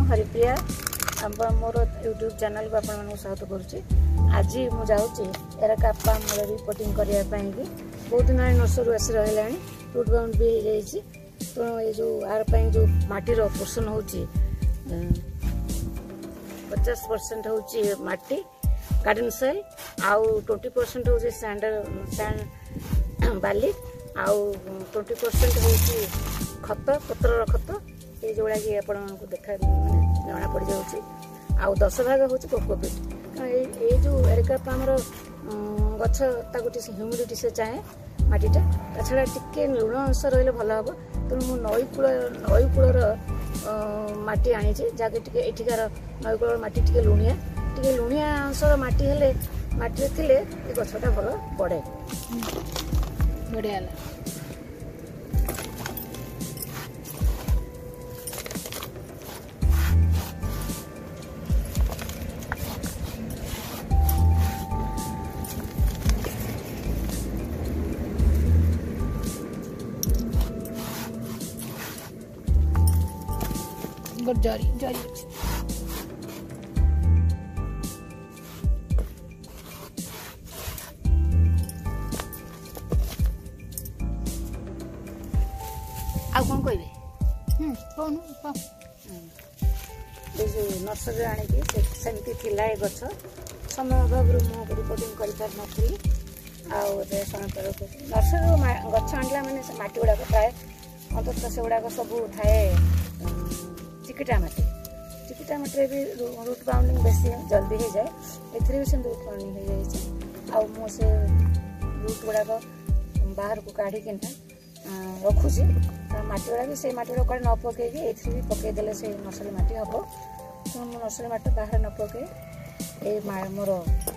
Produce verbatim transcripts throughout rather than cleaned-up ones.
हरिप्रिया मोर YouTube channel को आपण स्वागत करुच्ची। आज मुझे एरका मूल रिपोर्टिंग करने बहुत दिन नर्सरी आसी रहा रूट बाउंड भी हो जाए। तो ये जो आर जो माटीर पोषण हो पचास परसेंट हूँ माटी गार्डन सॉइल आउ ट्वेंटी परसेंट हूँ सैंड सैंड बाली आउ ट्वेंटी परसेंट हूँ खत पतर खत ये जोड़ा कि आप देखा जना पड़ जाऊँगी। आउ दस भाग हूँ कोकोपीट ये जो एरिका आमर गछ ह्यूमिडिटी से चाहे माटीटा ता छड़ा टिके लुण अंश रही भल हम। तेणु मु नई कूल नई कूलर माटी आनी जहाँकि टिके एठिकार नई कूलर माटी टिके लुणिया टिके लुणिया अंशर माटी हेले माटी थिले ए गछटा भल बढ़े बढ़िया। जारी जारी आ कौन कहे नर्सरी आनी सेमती थिला ए गछ समय अभाव मुझे रिपोर्टिंग कर पारि नर्सरी गछ आनला मैंने मटी गुड़ाक प्राय अंत से गुड़ाक सब थाए चिकिटा माटी चिकिटा माटी भी रूट बाउंडिंग बेसी जल्दी हो जाए एथरे भी सेमती रूट बाउंडिंग हो जाए। आउ मो से रूट गुड़ाक बाहर को काढ़ी किना रखुची माटी गुड़ा भी से माटी गुड़ा कड़े न पकई ए भी पकईदे से नर्सरी माटी हम। तो मो नर्सरी माटी बाहर न पकई ए मोर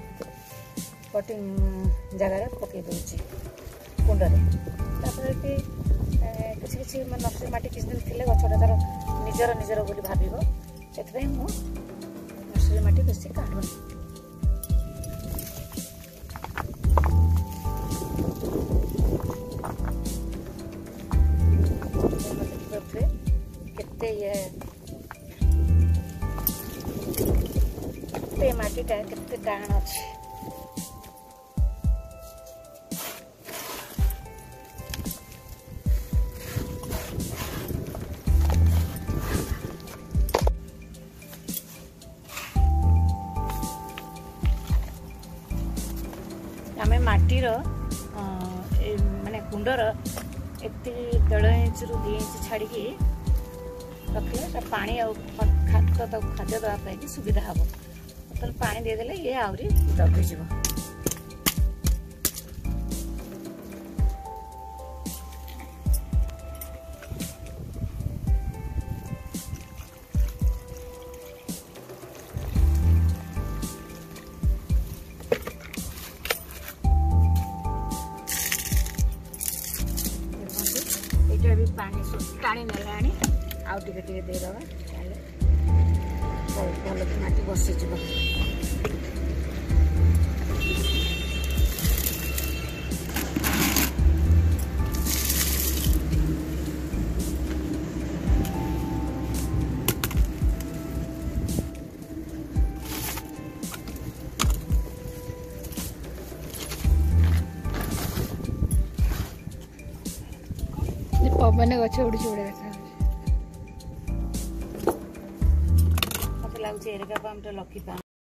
कटिंग जगार पकई दूची कुंडे तापर कि किसी किसी नर्सरी माटी किसी दिन थी गछटा तार निजर निजर बोली भाव से मु नर्सरी माटी बेसी काढ़ुनी। केते ये केते माटीटा केते टाण अछि आमे माटीर माने कुंडर एति डेढ़ इंच रु दु इंच छाड़ी रखले पानी खाद्य खाद्य देवाई सुविधा हम। तो पानी देदेले ये आहरी दबी जीव। ये भी पानी टाणी नेला आउ टिके टिके देदबा भल माटी बसीज। पवन गछ उड़ी उड़ी देखा मत लगुच एरिका लकी